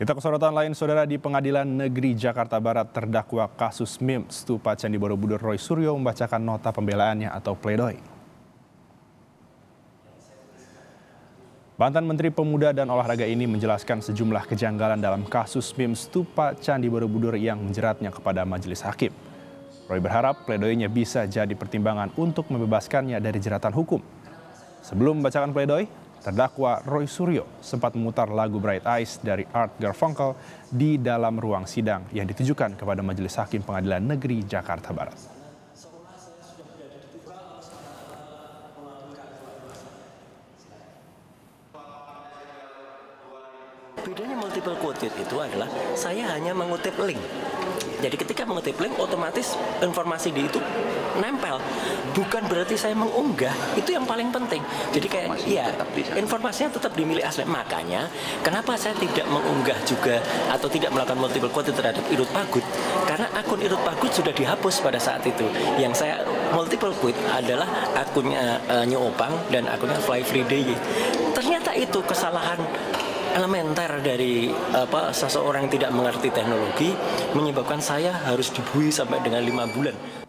Kita ke sorotan lain, saudara. Di Pengadilan Negeri Jakarta Barat, terdakwa kasus meme stupa Candi Borobudur Roy Suryo membacakan nota pembelaannya atau pledoi. Mantan Menteri Pemuda dan Olahraga ini menjelaskan sejumlah kejanggalan dalam kasus meme stupa Candi Borobudur yang menjeratnya kepada majelis hakim. Roy berharap pledoinya bisa jadi pertimbangan untuk membebaskannya dari jeratan hukum. Sebelum membacakan pledoi, terdakwa Roy Suryo sempat memutar lagu Bright Eyes dari Art Garfunkel di dalam ruang sidang yang ditujukan kepada Majelis Hakim Pengadilan Negeri Jakarta Barat. Bedanya multiple quoted itu adalah saya hanya mengutip link. Jadi ketika mengutip link, otomatis informasi di itu nempel. Bukan berarti saya mengunggah, itu yang paling penting. Jadi kayak, informasinya tetap di milik asli. Makanya, kenapa saya tidak mengunggah juga atau tidak melakukan multiple quoted terhadap Irut Pagut? Karena akun Irut Pagut sudah dihapus pada saat itu. Yang saya multiple quote adalah akunnya Nyo Opang dan akunnya Fly Free Day. Ternyata itu kesalahan elementer dari seseorang yang tidak mengerti teknologi menyebabkan saya harus dibui sampai dengan 5 bulan.